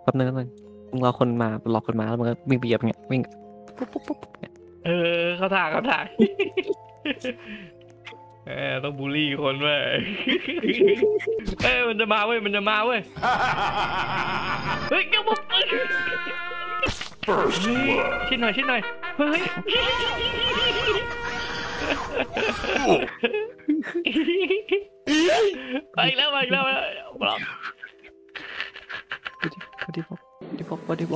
แป๊บนึงมึงรอคนมาแล้วมึงก็วิ่งไปเหยียบเงี้ยวิ่งปุ๊บปุ๊บปุ๊บเงี้ยเออเขาถ่ายต้องบูลลี่คนเว้ยมันจะมาเว้ยเฮ้ยเดี๋ยวปุ๊บชิดหน่อยเฮ้ยไปอีกแล้วบล็อกบอดี้บล็อก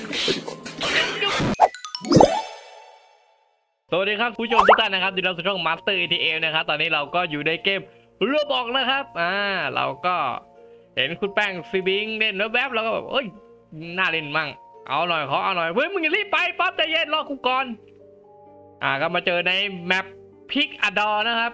สวัสดีครับผู้ชมทุกท่านนะครับที่เราสู่ช่อง Master ATM นะครับตอนนี้เราก็อยู่ในเกมโรบอกนะครับเราก็เห็นคุณแป้งซีบิงเล่นแวบๆแล้วก็แบบเอ้ยน่าเล่นมั่งเอาหน่อยเฮ้ยมึงอย่ารีบไปป๊อปใจเย็นรอกูก่อนก็มาเจอในแมปพิกอดอนะครับ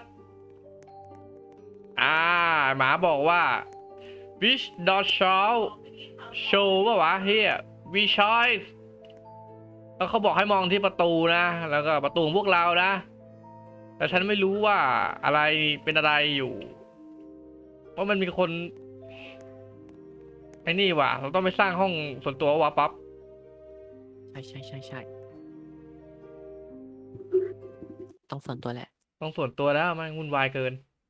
หมาบอกว่า wish dot show ป่าวะเฮีย we choice แล้วเขาบอกให้มองที่ประตูนะแล้วก็ประตูของพวกเรานะแต่ฉันไม่รู้ว่าอะไรเป็นอะไรอยู่เพราะมันมีคนไอ้นี่ว่ะเราต้องไปสร้างห้องส่วนตัวว่ะปั๊บใช่ต้องส่วนตัวแหละต้องส่วนตัวแล้วมันวุ่นวายเกิน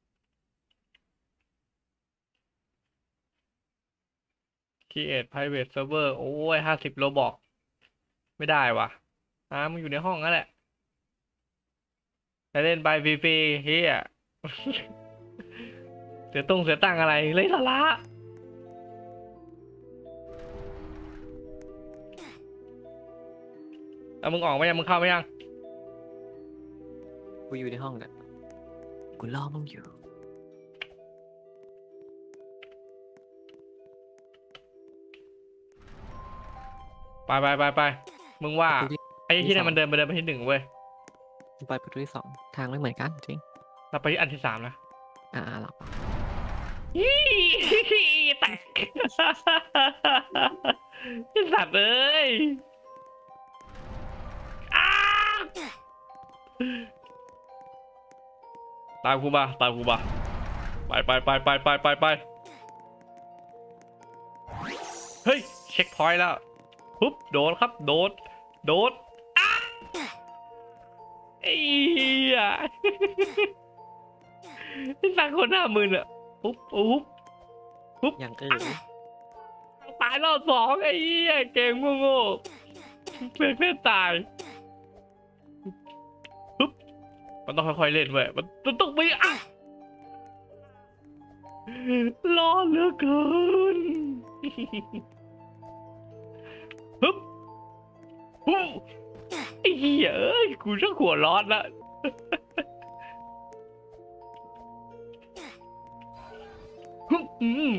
create private server โอ้ย50 โลบอกไม่ได้ว่ะมึงอยู่ในห้องนั่นแหละแต่เล่นไปฟรีๆเฮียเสียตังอะไรเลยสาระมึงออกไหมยังมึงเข้าไหมยังกูอยู่ในห้องแหละกูรอมึงอยู่ไปมึงว่าไอ้ที่นั่นมันเดินไปที่ 1เว้ยไปประตูที่ 2ทางไม่เหมือนกันจริงเราไปที่อันที่ 3นะหลับแตกไอ้สัตว์เอ้ยตามกูมาไปเฮ้ยเช็คพอยต์แล้วปุ๊บโดดครับโดดไอ้เหี้ยที่สั่งคน50,000อะปุ๊บอย่างตายรอบ2ไอ้เหี้ยเกมโง่เพื่อนตายปุ๊บมันต้องค่อยๆเล่นเว้ยมันต้องมีร้อนเหลือเกินปุ๊บไอ้เหี้ยเอ้ยกูชักหัวร้อนละฮึบ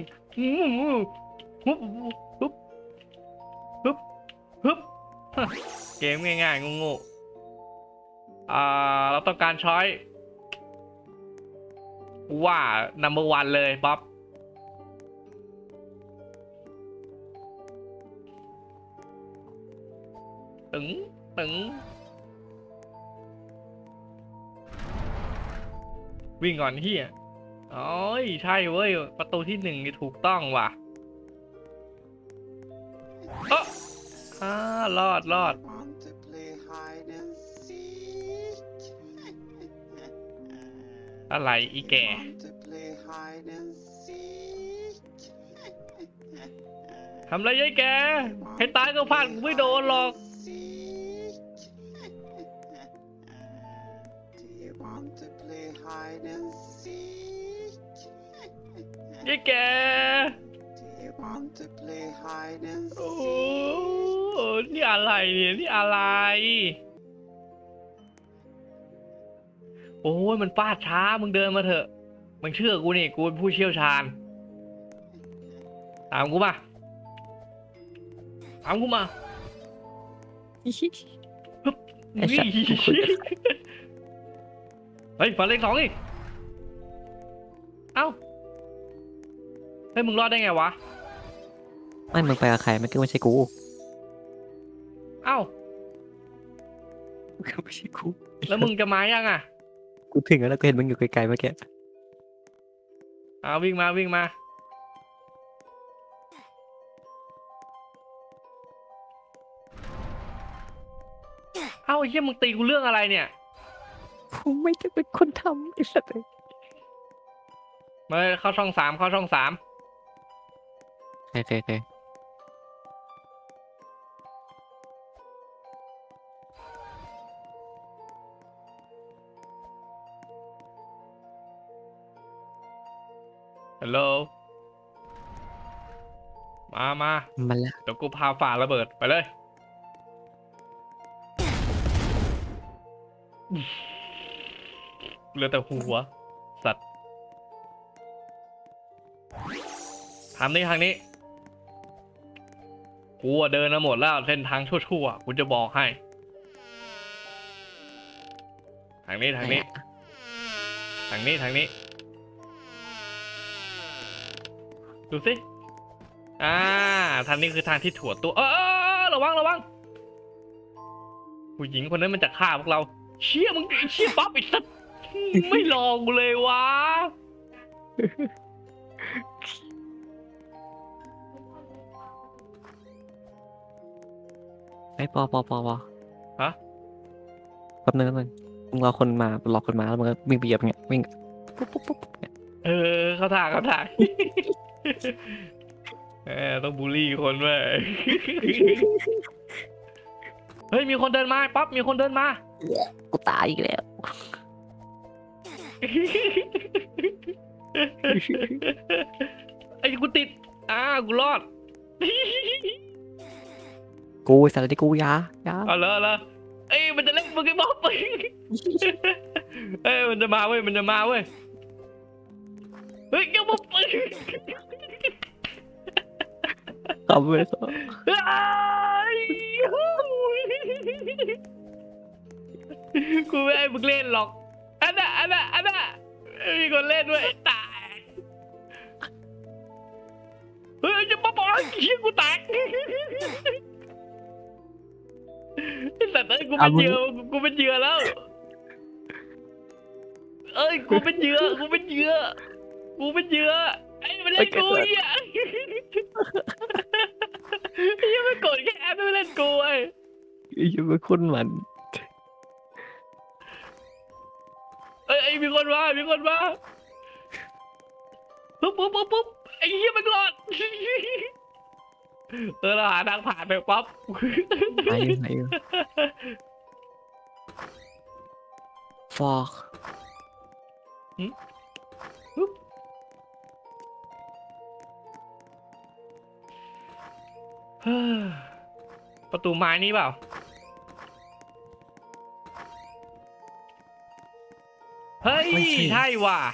เกมง่ายๆงูเราต้องการช้อยว่าnumber 1เลยป๊อปตึงวิ่งก่อนเฮียอ๋อใช่เว้ยประตูที่ 1นี่ถูกต้องว่ะรอดอะไรอีแกทำไรยัยแกให้ตายก็พลาดกูไม่โดนหรอกยัยแกโอ้นี่อะไรเนี่ยนี่อะไรโอ้ยมันฟาดช้ามึงเดินมาเถอะมึงเชื่อกูนี่กูเป็นผู้เชี่ยวชาญตามกูมาฮึบเฮ้ยฝันเลข2อีกเอ้าเฮ้ยมึงรอดได้ไงวะไม่มึงไปกับใครไม่ใช่กูเอ้าไม่ใช่กูแล้วมึงจะมายังกูถึงแล้วก็เห็นมึงอยู่ไกลๆเมื่อกี้วิ่งมาเอ้าไอ้เหี้ยมึงตีกูเรื่องอะไรเนี่ยกูไม่ได้เป็นคนทำไอ้สัตว์เลยมาเข้าช่องสามเข้าช่องสามโอเคโอเคฮัลโหลมามาละเดี๋ยวกูพาฝ่าระเบิดไปเลยเหลือแต่หัวสัตว์ทางนี้กูอะเดินมาหมดแล้วเส้นทางชั่วๆกูจะบอกให้ทางนี้ทางนี้ดูสิทางนี้คือทางที่ถั่วตัวระวังผู้หญิงคนนั้นมันจะฆ่าพวกเราเชี่ยมึงเชี่ยปั๊บอีกสัตว์ไม่ลองกูเลยวะไอ้ปอฮะแป๊บนึงมึงรอคนมาแล้วมึงก็วิ่งไปเหยียบเงี้ยวิ่งปุ๊บเนี่ยเขาถ่าย ต้องบูลลี่คนเว้ย เฮ้ยมีคนเดินมาป๊อปมีคนเดินมากูตายอีกแล้วไอ้กูติดกูรอดกูไอ้สัตว์ที่กูยาเอาเลยเอ้ยมันจะเล่นมึงไอ้บ๊อบ เอ้ยมันจะมาเว้ยเฮ้ยแกบ๊อบขำเลยกูไม่ให้มึงเล่นหรอกอันน่ะมีคนเล่นด้วยตายเฮ้ยจะมาบอกเชี่ยกูแตกไอ้สัตว์เอ้ยกูเป็นเหยื่อแล้วเอ้ยกูเป็นเหยื่อไอ้มันเล่นกูอ่ะยังไม่กดแค่แอปไม่เล่นกูไอ้ยังเป็นคนมันเอ้ยมีคนมาปุ๊บไอ้เหี้ยมันรอดเราหาทางผ่านไปปั๊บไหนฟอกประตูไม้นี้เปล่าเฮ้ยใช่ว่ะ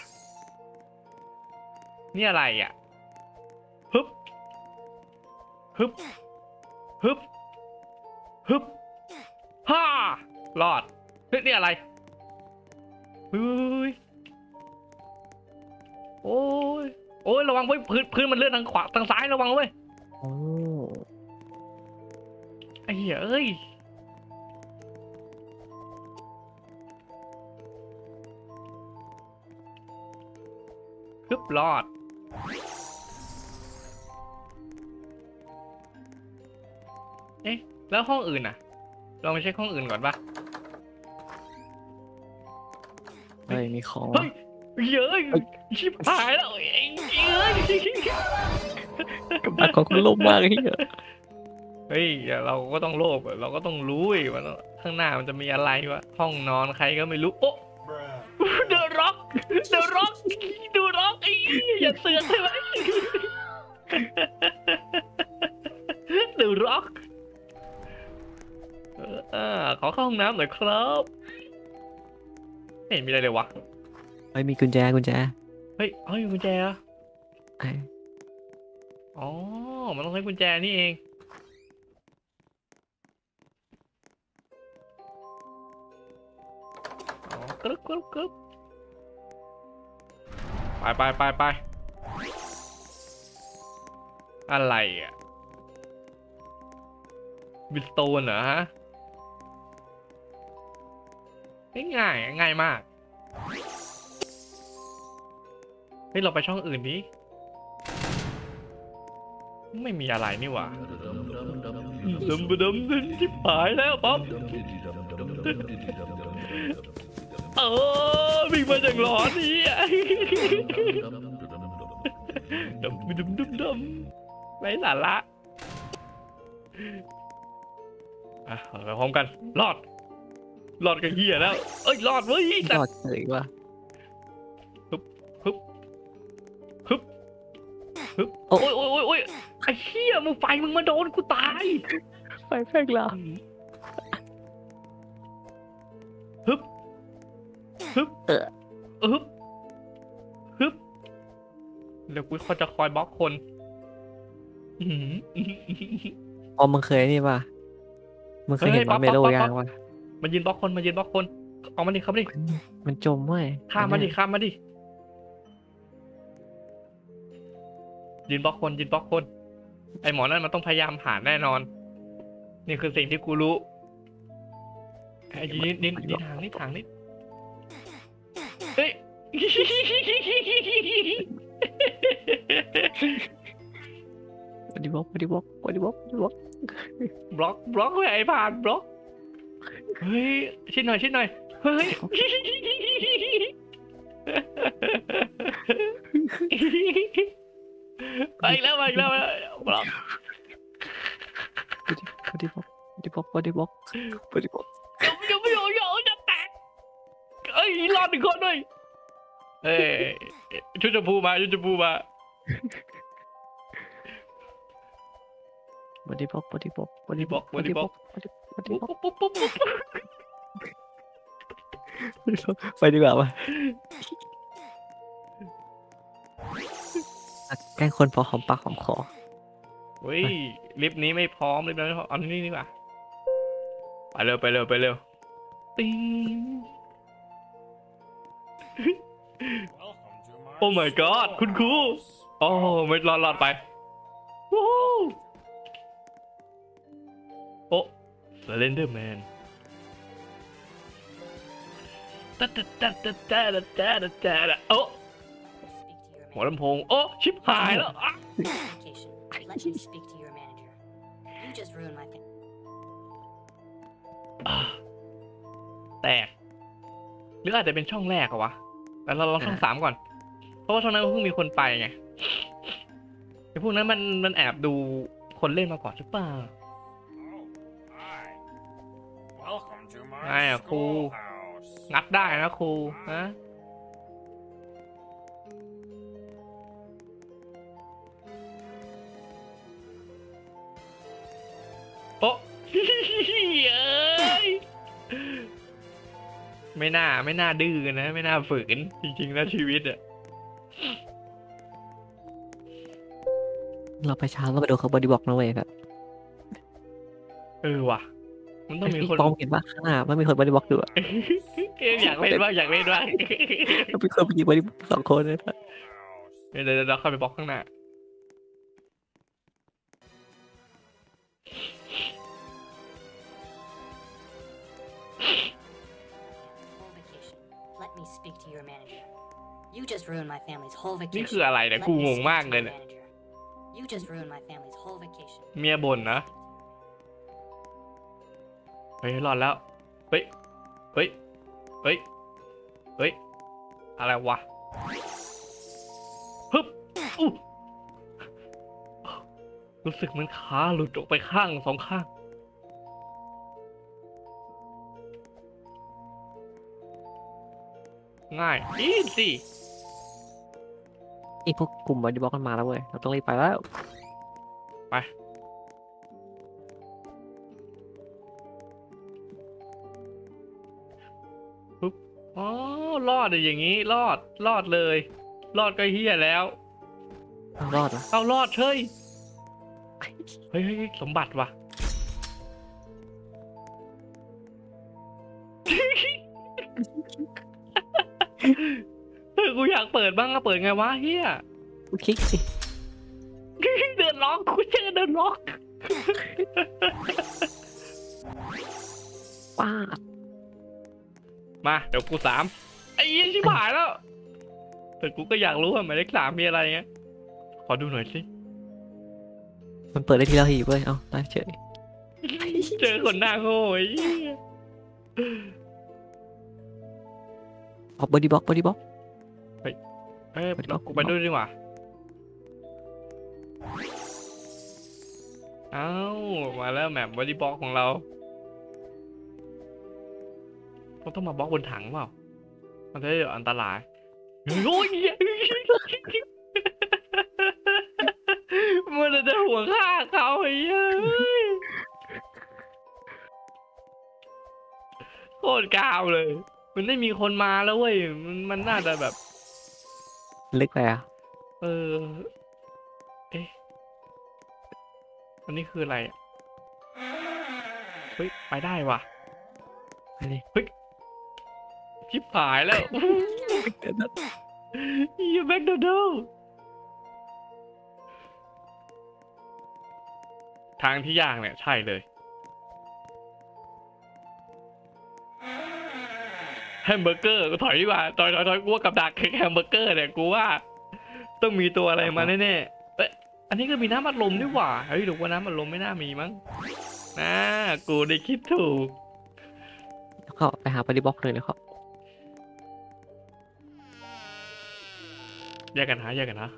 นี่อะไรอ่ะฮึบฮ่ารอดเฮ้ยนี่อะไรเฮ้ยโอ้ยระวังเว้ยพื้นมันเลื่อนทางขวาทางซ้ายระวังเว้ยโอ้ไอ้เหี้ยเอ้ยฮึบรอดเอ๊ะแล้วห้องอื่นน่ะลองไปเช็คห้องอื่นก่อนปะเฮ้ยมีของเฮ้ยเย้ยชิบหายแล้วไอ้เอ้ยกำลังของคุณลมมากเลยเฮ้ยเราก็ต้องโลภเราก็ต้องรู้ว่าข้างหน้ามันจะมีอะไรวะห้องนอนใครก็ไม่รู้โอ้เดอะร็อกดูร็อกไอ้อย่าเสือกใช่ไหมเดอะร็อกขอเข้าห้องน้ำหน่อยครับไม่เห็นมีอะไรเลยวะเฮ้ยมีกุญแจเฮ้ยกุญแจเหรอไอ้อ๋อมันต้องใช้กุญแจนี่เองกรึ๊บไปอะไรอ่ะบิสโตนเหรอฮะง่ายมากเฮ้ยเราไปช่องอื่นดิไม่มีอะไรนี่หว่าดมชิบหายแล้วป๊อปเออวิ่งมาจากหลอนนี่ดำไม่สาระอ่ะไปพร้อมกันรอดกันเหี้ยแล้วเอ้ยรอดเว้ยรอดเฉยว่ะโอ้ยไอ้เหี้ยมึงไฟมึงมาโดนกูตายไฟแพ่งเราฮึบเดี๋ยวกูเขาจะคอยบล็อกคนอ๋อมึงเคยนี่ป่ะมึงเคยเห็นเฮ้ยมาเมโลป๊อปยังวะมันยืนบล็อกคนเอามาดิครับดิมันจมเว้ยข้ามมาดิยืนบล็อกคนไอหมอนั่นมันต้องพยายามหาแน่นอน นี่คือสิ่งที่กูรู้ไอ้นี่ทางนี่เฮ้ยบอดี้บล็อกบล็อกเลยไอ้ผ่านบล็อกเฮ้ยชิดหน่อยเฮ้ยไปแล้วบล็อกบอดี้บล็อกยังไม่จะแตกเอ้ยรอดหนึ่งคนด้วยเอ้ยชุดชมพูมาบอดี้บล็อกปุ๊บไปดีกว่าป่ะแกล้งคนพอหอมปากหอมคอเฮ้ยลิฟต์นี้ไม่พร้อมเอานี่ดีกว่าไปเร็วติ้งโอ้ my god คุณครูโอ้ไม่รอดไปโอ้ Slenderman โอ้หัวลำโพงโอ้ชิบหายแล้วแตกหรืออาจจะเป็นช่องแรกอะวะแล้วเราลองช่อง3ก่อนเพราะว่าช่องนั้นเพิ่งมีคนไปไงไอ้พวกนั้นมันแอบดูคนเล่นมาก่อนหรือเปล่าไงอะครูงัดได้นะครูนะโอ้เอ้ยไม่น่าดื้อนะไม่น่าฝืนจริงๆนะชีวิตอะเราไปช้าเราไปดูเขาบอดี้บล็อกนะเว้ยครับว่ะมันต้องมีคนมองเห็นว่าข้างหน้ามันมีคนบอดี้บล็อกอยู่อะอยากเล่นบ้างเราไปคนไปยิงบอดี้2 คนเลยครับเดี๋ยวเข้าไปบล็อกข้างหน้านี่คืออะไรเนี่ยกูงงมากเลยเนี่ยเมียบ่นนะเฮ้ยรอดแล้วเฮ้ยอะไรวะฮึบรู้สึกเหมือนขาหลุดออกไปข้าง2 ข้างง่ายอีสิพวกกลุ่มบอดี้บล็อกกันมาแล้วเว้ยเราต้องรีบไปแล้วไปปุ๊บอ๋อรอดอย่างงี้รอดเลยรอดก็เฮี้ยแล้วรอดเหรอเอารอดเฮ้ยสมบัติว่ะกูอยากเปิดบ้างก็เปิดไงวะเฮียคลิกสิเดินล็อกกูเจอเดินล็อกป้ามาเดี๋ยวกู3ไอ้ยี่ชิบหายแล้วแต่กูก็อยากรู้ว่าหมายเลข3มีอะไรเงี้ยขอดูหน่อยสิมันเปิดได้ทีละทีเว้ยเอาได้เฉยเจอคนหน้าโง่บอดี้บล็อกบอดี้บล็อกเอ้ยไปดีกว่ากูไปด้วยดีกว่าเอ้ามาแล้วแมปบอดี้บล็อกของเราเราต้องมาบล็อกบนถังเปล่ามันจะได้อันตรายโอ้ยมันจะหัวฆ่าเขาไอ้เหี้ยโคตรกาวเลย มันไม่มีคนมาแล้วเว้ยมันน่าจะแบบลึกไปอ่ะเออ เอ๊ะ อันนี้คืออะไรอะเฮ้ย ไปได้ว่ะไปเลยชิบหายแล้วยูแบ็กโดโดทางที่ยากเนี่ย ใช่เลย แฮมเบอร์เกอร์กูถอยดีกว่าถอยกูว่ากับดักคือแฮมเบอร์เกอร์เนี่ยกูว่า ต้องมีตัวอะไรมาแน่ๆเอ๊ะอันนี้ก็มีน้ำอัดลมด้วยว่ะเฮ้ยหรือว่าน้ำอัดลมไม่น่ามีมั้งนะกูได้คิดถูกแล้วก็ไปหาบอดี้บล็อกเลยแล้วครับแยกกันหา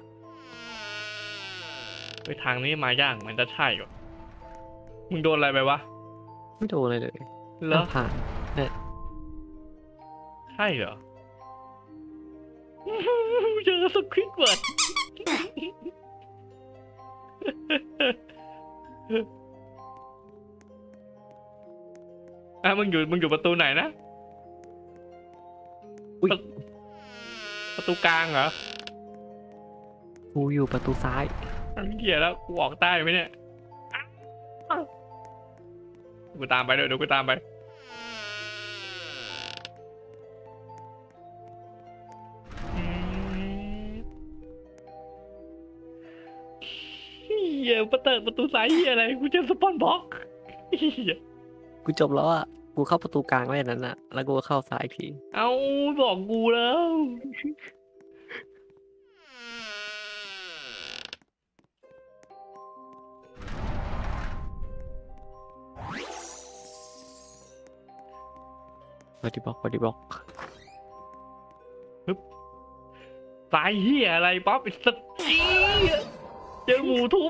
ไปทางนี้มายากเหมือนจะใช่ก่ะมึงโดนอะไรไปวะไม่โดนเลยเหรอผ่านเนี่ยใช่เหรอ เจอสควิดเวิร์ดอ่ะมึงอยู่ประตูไหนนะอุ้ยประตูกลางเหรอกูอยู่ประตูซ้ายอันเหี้ยแล้วกูออกใต้ไหมเนี่ยอ้าวกูตามไปเดี๋ยวกูตามไปเฮียประตูซ้ายเฮียอะไรกูเจอสปอนบ็อกเฮียกูจบแล้วอ่ะกูเข้าประตูกลางไว้อันนั้นอ่ะแล้วกูก็เข้าซ้ายอีกทีเอาบอกกูแล้วบอดี้บล็อกบอดี้บล็อกสายเฮียอะไรป๊อปไอ้สัตว์เหี้ยเจอหมูทุบ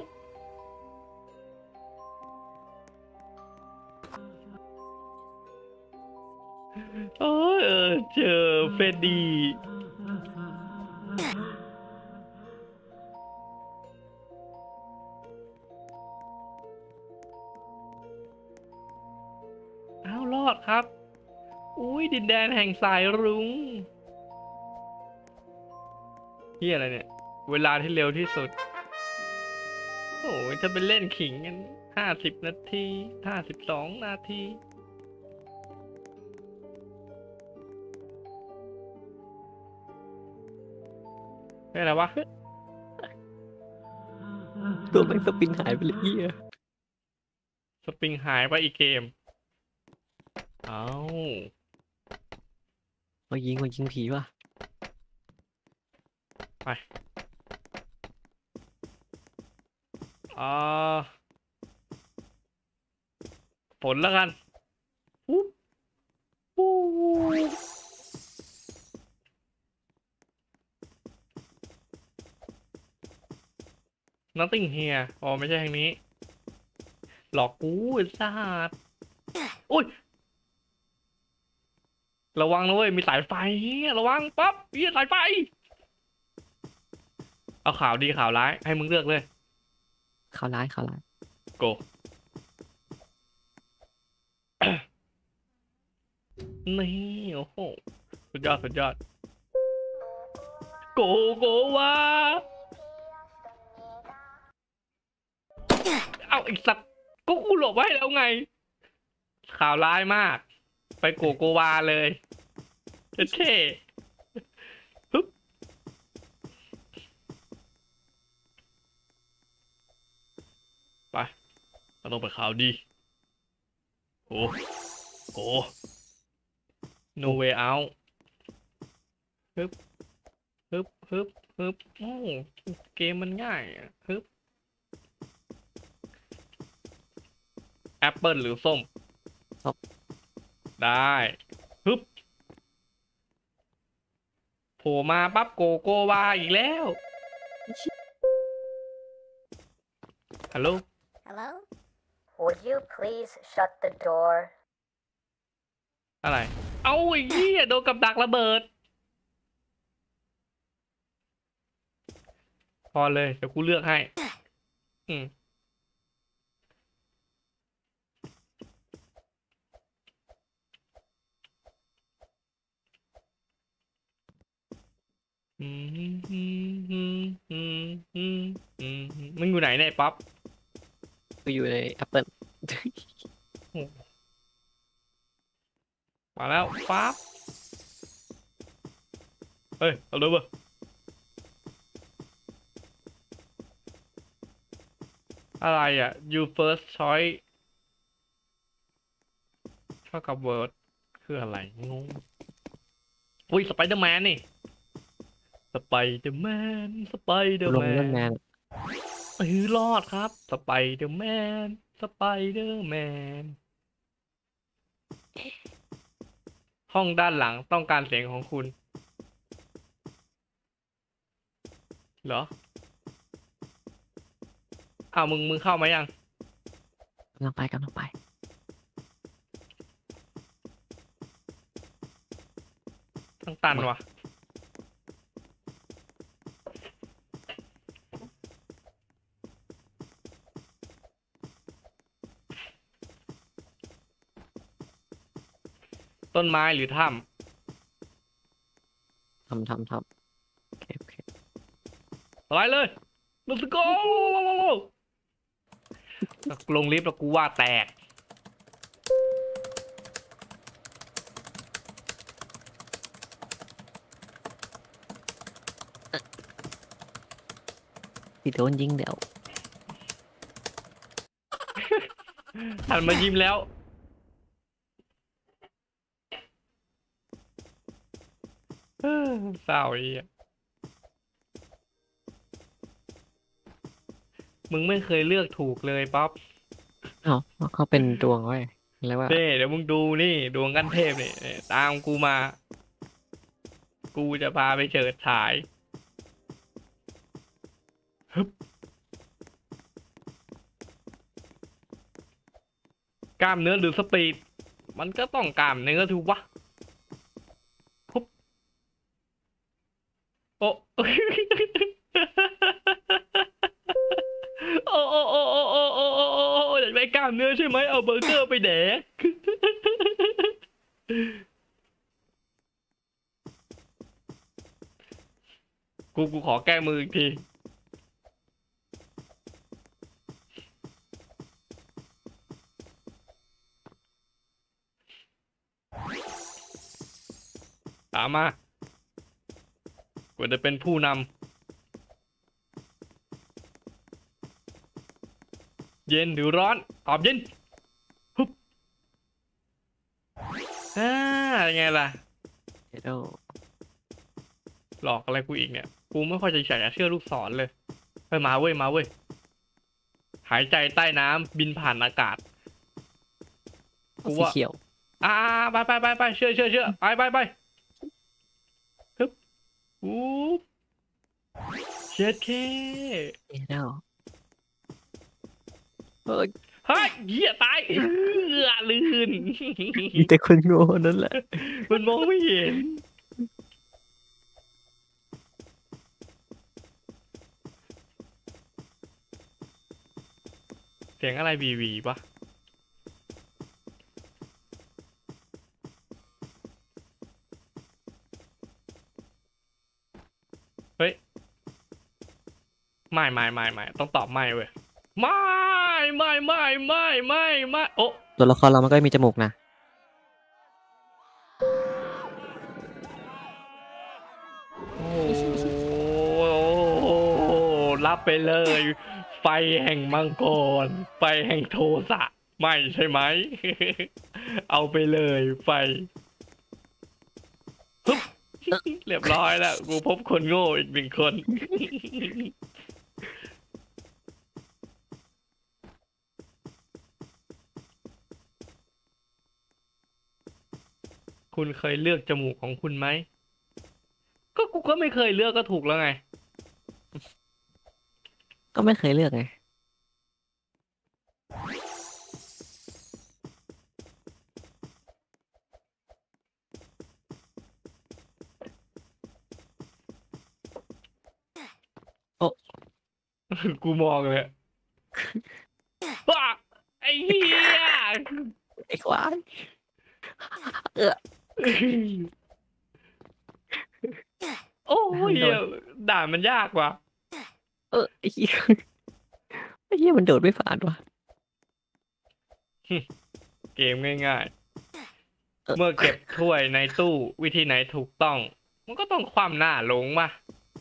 เอเจอเฟรดดี้อ้าวรอดครับ อุ้ยดินแดนแห่งสายรุ้งเฮียอะไรเนี่ย เวลาที่เร็วที่สุด โอ้ยถ้าเป็นเล่นขิงกัน50 นาที52 นาทีไม่อะไรวะตัวแม่งสปินหายไปเลยเหี้ยสปริงหายไปอีกเกม เอามายิงผีว่ะไปฝนแล้วกันปุ๊บปุ๊บ Nothing here อ๋อไม่ใช่ทางนี้ หลอกกูไอ้สัสอุ้ย ระวังนะเว้ย มีสายไฟเฮียระวังปั๊บเฮียสายไฟ เอาข่าวดีข่าวร้าย ให้มึงเลือกเลยเข้าร้ายเข้าร้ายโก นี่โอ้โหสุดยอด โกวาเอาอีกสัตว์ก็กูหลบไว้แล้วไง ข่าวร้ายมาก ไปโกวาเลยเท่ฮึบไปเราต้องไปข่าวดีโอ้โห no way out ฮึบโอ้เกมมันง่ายอะฮึบแอปเปิลหรือส้มส้มได้ฮึบโผล่มาปั๊บโกโกวาอีกแล้วฮัลโหล Hello? Would you please shut the door? อะไรเอาไอ้เหี้ยโดนกับดักระเบิดพอเลยเดี๋ยวกูเลือกให้อืมอืมอืมอืมอืมอืมอืมมึงอยู่ไหนเนี่ยป๊อปกูอยู่ใน Apple มาแล้วปั๊บเฮ้ยเอาเลยเว้ยอะไรอ่ะ you first choice เท่ากับ word คืออะไรงงอุ้ยสไปเดอร์แมนนี่สไปเดอร์แมนสไปเดอกูร์แมลงเล่นแมนนรอดครับสไปเดอร์แมนสไปเดอร์แมนห้องด้านหลังต้องการเสียงของคุณเหรออ้าวมึงเข้ามายังกำลังไปทั้งตันวะต้นไม้หรือถ้ทำโอเคำอะไรเลย let's go ลงลิฟต์แล้วกูว่าแตกที่โดนยิงเดี๋ยวหันมายิ้มแล้วเศร้าอีกมึงไม่เคยเลือกถูกเลยป๊อปเอ้าเขาเป็นดวงไว้แล้วว่าเด้เดี๋ยวมึงดูนี่ดวงกันเทพนี่ตามกูมา กูจะพาไปเฉิดฉายฮึบกล้ามเนื้อหรือสปีดมันก็ต้องกล้ามเนื้อถูกวะฮึบโอ้โอ้โอ้โอ้โอ้โอ้โอ้โอ้โอ้อยากได้กล้ามเนื้อใช่ไหมเอาเบอร์เกอร์ไปแดกกูขอแก้มืออีกทีตามมากูจะเป็นผู้นำเย็นหรือร้อนตอบเย็นฮึบยังไงล่ะเดี๋ยวหลอกอะไรกูอีกเนี่ย กูไม่ค่อยจะอยากจะเชื่อลูกศรเลยไปมาเว้ยมาเว้ย หายใจใต้น้ำบินผ่านอากาศ กูสีว่าเขียวไปเชื่อไปฮึบอู้เช็ดเคเดี๋ยวเฮ้ยเฮ้ยเหี้ยตายลื่นมีแต่คนโง่นั่นแหละมันมองไม่เห็น เสียงอะไรวีปะเฮ้ย ไม่ต้องตอบไม่เว้ยไม่โอ้ตัวละครเรามันก็มีจมูกนะโอ้รับไปเลย ไฟแห่งมังกร ไฟแห่งโทสะไม่ใช่ไหม เอาไปเลยไฟฮึบเรียบร้อยแล้ว กูพบคนโง่อีกหนึ่งคนคุณเคยเลือกจมูกของคุณไหมก็กูก็ไม่เคยเลือกก็ถูกแล้วไงก็ไม่เคยเลือกไงกูมองเลยว้าไอ้เหี้ยไอ้ควายเออโอ้ยโดนด่านมันยากว่ะไอ้เหี้ยไอ้เหี้ยมันโดดไม่ผ่านว่ะเกมง่ายๆ เมื่อเก็บถ้วยในตู้วิธีไหนถูกต้อง มันก็ต้องคว่ำหน้าลงมา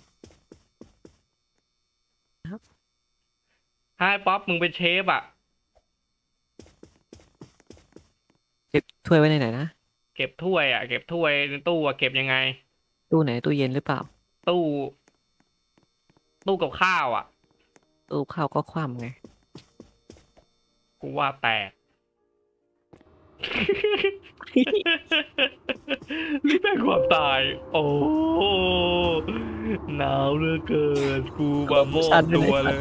ให้ป๊อปมึงเป็นเชฟอ่ะเก็บถ้วยไว้ในไหนนะเก็บถ้วยอ่ะ เก็บถ้วยในตู้อ่ะเก็บยังไงตู้ไหนตู้เย็นหรือเปล่าตู้ ตู้กับข้าวอ่ะตู้ข้าวก็คว่ำไงกูว่าแตก นี่เป็นความตาย โอ้หนาวเหลือเกิน กูมาโมกตัวเลย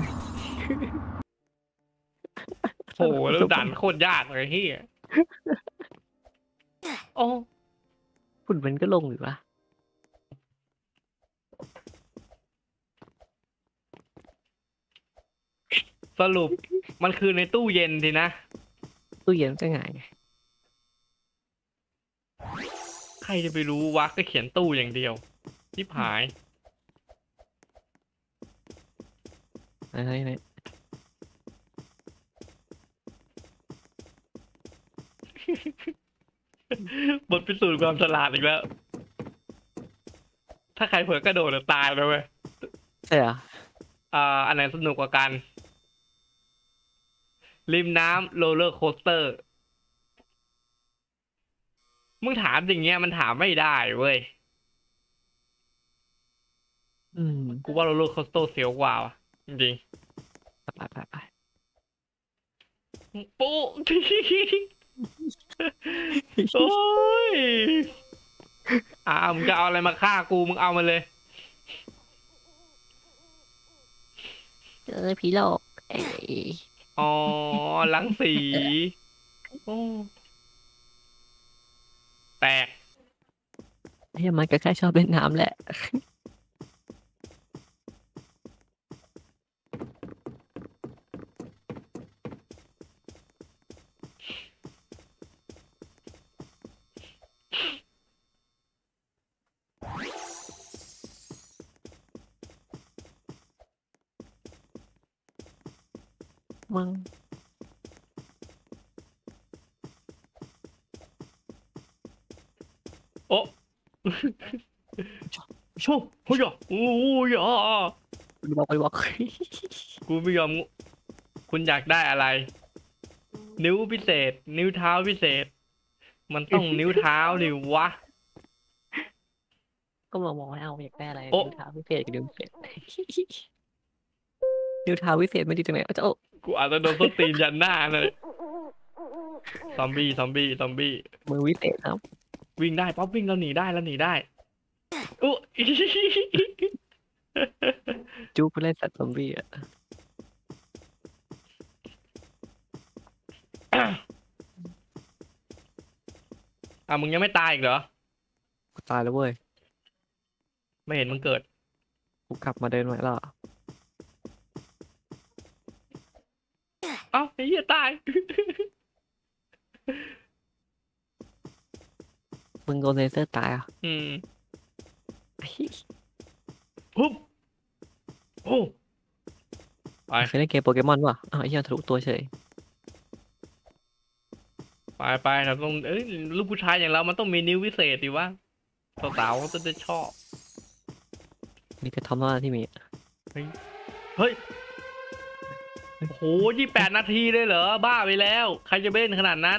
โหแล้วดันโคตรยากเลยเฮียโอ้ฝุ่นมันก็ลงอยู่วะสรุปมันคือในตู้เย็นทีนะตู้เย็นก็ง่ายไงใครจะไปรู้วะก็เขียนตู้อย่างเดียวทิบหายอะไรบทพิสูจน์ความฉลาดอีกแล้ว ถ้าใครเผลอกระโดดจะตายไปเว้ยใช่เหรออันไหนสนุกกว่ากัน ริมน้ำโรลเลอร์โคสเตอร์ มึงถามอย่างเงี้ยมันถามไม่ได้เว้ย กูว่าโรลเลอร์โคสเตอร์เสียวกว่าว่ะจริงไปๆ ปุ๊โอ้ยมึงจะเอาอะไรมาฆ่ากูมึงเอามาเลยเจอผีหลอกเอ้ยอ๋อลังสีโอ้แตกเฮ้ยมันก็แค่ชอบเล่นน้ำแหละ มึงโอ้โชเฮ้ยโอ้ยไปบอกกูไม่ยอม คุณอยากได้อะไร นิ้วพิเศษ นิ้วเท้าพิเศษ มันต้องนิ้วเท้าดิวะก็มาบอกให้เอาอยากได้อะไรโอ๊ะนิ้วเท้าพิเศษกับนิ้วพิเศษนิ้วเท้าพิเศษไม่ดีตรงไหนจะโอ้กูอาจจะโดนส้นตีนยันหน้าเลยซอมบี้มือวิเศษครับวิ่งได้ป๊อปวิ่งแล้วหนีได้อุ๊ยจูผู้เล่นสัตว์ซอมบี้อ่ะมึงยังไม่ตายอีกเหรอกูตายแล้วเว้ยไม่เห็นมึงเกิดกูกลับมาเดินใหม่แล้วไอ้เหี้ยตายมึงโดนเลเซอร์ตายอ่ะปุ๊บโอ้ไปเคยเล่นเกมโปเกมอนป่ะอ้าวไอ้เหี้ยทะลุตัวเฉยไปเราต้องลูกผู้ชายอย่างเรามันต้องมีนิ้ววิเศษดิวะสาวๆเขาจะชอบมีแต่ทอมเท่านั้นที่มีเฮ้ย โอ้โห28 นาทีเลยเหรอ บ้าไปแล้ว ใครจะเล่นขนาดนั้น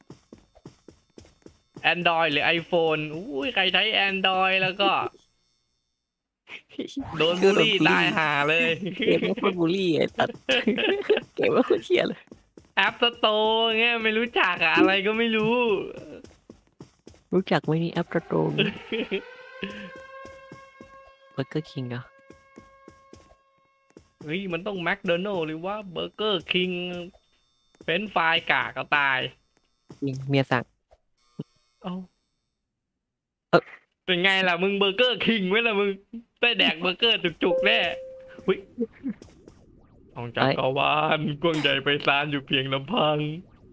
Android หรือ iPhone อุ้ยใครใช้ Android แล้วก็ โดนบูลลี่ตายห่าเลยเกมว่าโคตรบูลลี่ไอ้สัตว์ เกมว่าโคตรเหี้ยเลยแอปสโตร์เงี้ยไม่รู้จักอะอะไรก็ไม่รู้รู้จักไหมนี่แอปกระโดงเบอร์เกอร์คิงอะเฮ้ยมันต้องแมคโดนัลหรือว่าเบอร์เกอร์คิงเฟรนช์ฟรายกากก็ตายเมียสั่งเอ้าเอ้าเป็นไงล่ะมึงเบอร์เกอร์คิงไหมล่ะมึงได้แดกเบอร์เกอร์จุกๆแน่เฮ้ยของจักรวาลกว้างใหญ่ไพศาลอยู่เพียงลำพัง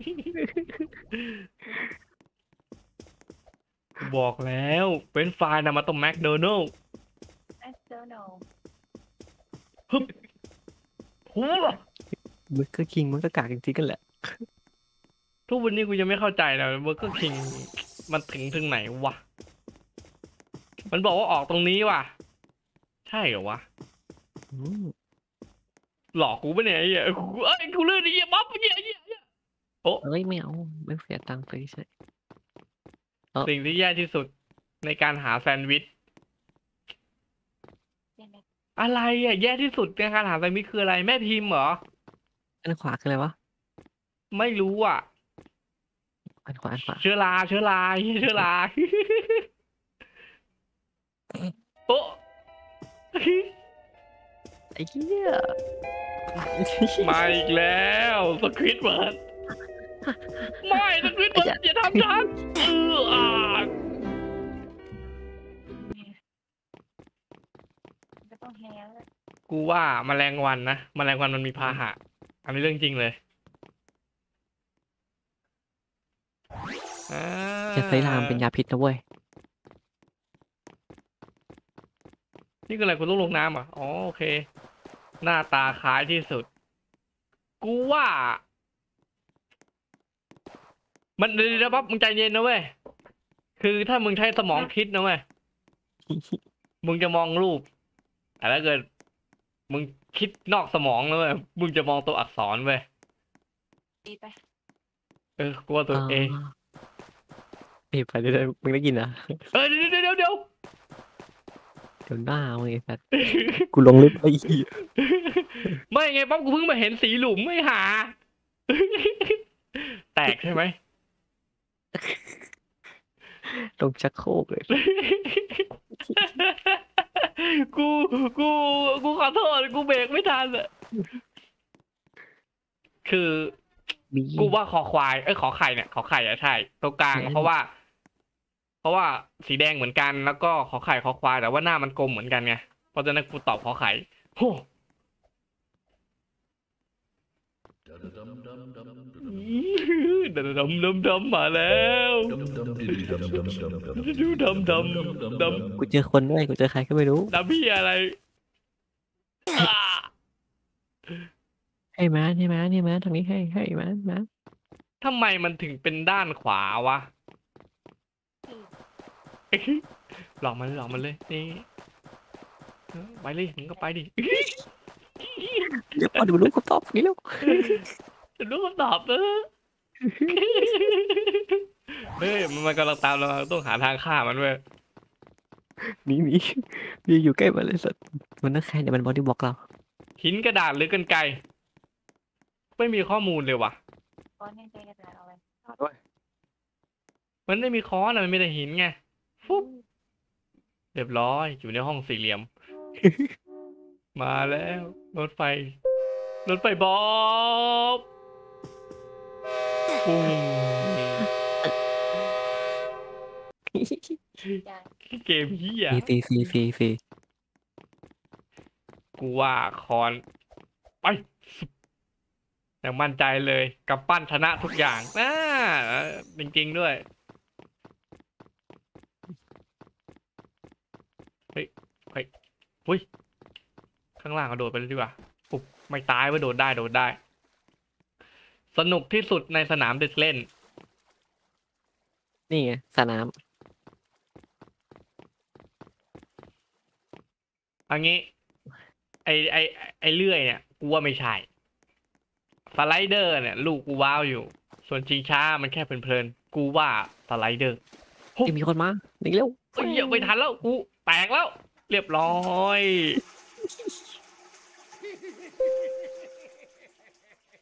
บอกแล้วเฟรนช์ฟรายนะมันต้องแมคโดนัล McDonald โอ้เบอร์เกอร์คิงมันก็กากจริงๆกันแหละทุกวันนี้กูยังไม่เข้าใจเลยเบอร์เกอร์คิงมันถึงไหนวะ มันบอกว่าออกตรงนี้ว่ะ ใช่เหรอวะอืมหลอกกูปะเนี่ยไอ้เหี้ยกูเลื่อนไอ้เหี้ยบ๊อบไอ้เหี้ยโอ้เอ้ยไม่เอาไม่เสียตังค์ไปเฉยสิ่งที่แย่ที่สุดในการหาแซนด์วิช อะไรอ่ะแย่ที่สุดในการหาแซนด์วิชคืออะไรแม่พิมพ์เหรออันขวาคืออะไรวะไม่รู้อ่ะอันขวาเชื้อราเหี้ยเชื้อรา โอ้ไอ้เหี้ยมาอีกแล้วสควิดเบิร์ดไม่สควิดเบิร์ดอย่าทำฉันอ่าก็ต้องแฮร์แล้วกูว่าแมลงวันนะแมลงวันมันมีพาหะ อันนี้เรื่องจริงเลยจะใช้รามเป็นยาพิษนะเว้ยนี่คืออะไรกูต้องลงน้ำอ่ะอ๋อโอเค หน้าตาคล้ายที่สุด กูว่า มันเดี๋ยวปั๊บมึงใจเย็นนะเว้ย คือถ้ามึงใช้สมองคิดนะเว้ย มึงจะมองรูป แต่ถ้าเกิด มึงคิดนอกสมองนะเว้ย มึงจะมองตัวอักษรเว้ยดีไปกูว่าตัวเอไปเรื่อยๆมึงได้ยินอ่ะเดี๋ยวเดี๋ยวหน้ามึงไอ้สัสกูลงลึกไอ้เหี้ยไม่ไงปั๊บกูเพิ่งมาเห็นสีหลุมไม่หา แตกใช่ไหมลงชักโครกเลยกูกูขอโทษกูเบรกไม่ทันอะคือมีกูว่าคอควายขอไข่เนี่ยขอไข่อะใช่ตรงกลางเพราะว่าสีแดงเหมือนกันแล้วก็ขอไข่คอควายแต่ว่าหน้ามันกลมเหมือนกันไงเพราะฉะนั้นกูตอบขอไข่โหดำมาแล้วดำกูเจอคนด้วยกูเจอใครก็ไม่รู้ดำพี่อะไรอ่าให้มาให้มาให้มาทางนี้ให้มาทำไมมันถึงเป็นด้านขวาวะ หลอกมันเลยนี่ไปเลยมึงก็ไปดิเดี๋ยวพอดูรู้คำตอบนี้แล้วจะรู้คำตอบเฮ้ยมันกำลังตามเราต้องหาทางฆ่ามันเว้ยมีอยู่ใกล้มาเลยสัตว์มันนั่งใครเนี่ยมันบอดี้บล็อกเราหินกระดาษหรือกรรไกรไม่มีข้อมูลเลยว่ะก้อนแน่ใจกระดาษเอาไว้มันไม่มีค้อนอะมันมีแต่หินไงฟุ๊บเรียบร้อยอยู่ในห้องสี่เหลี่ยม มาแล้วรถไฟบอบปุ้งเกมเฮียฟีกูว่าคอนไปอย่างมั่นใจเลยกับปั้นชนะทุกอย่างจริงๆด้วยเฮ้ยอุ้ยข้างล่างกระโดดไปเลยดีกว่าปุ๊บไม่ตายว่าโดดได้ สนุกที่สุดในสนามเด็กเล่นนี่ไงสนามอันนี้ ไอเลื่อยเนี่ยกูว่าไม่ใช่สไลเดอร์เนี่ยลูกกูว้าวอยู่ ส่วนชิงช้ามันแค่เพลินๆกูว่าสไลเดอร์จะมีคนมาหนีเร็วเฮ้ยอย่าไปทันแล้วกูแตกแล้ว เรียบร้อย